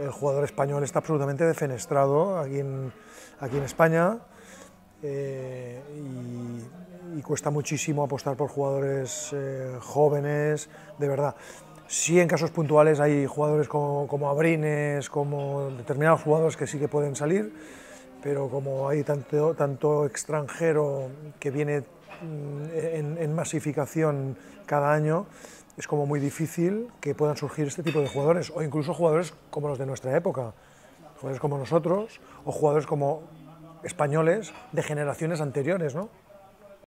el jugador español está absolutamente defenestrado aquí en España, y cuesta muchísimo apostar por jugadores jóvenes, de verdad. Sí, en casos puntuales hay jugadores como Abrines, como determinados jugadores que sí que pueden salir, pero como hay tanto extranjero que viene en masificación cada año, es como muy difícil que puedan surgir este tipo de jugadores, o incluso jugadores como los de nuestra época, jugadores como nosotros, o jugadores como españoles de generaciones anteriores, ¿no?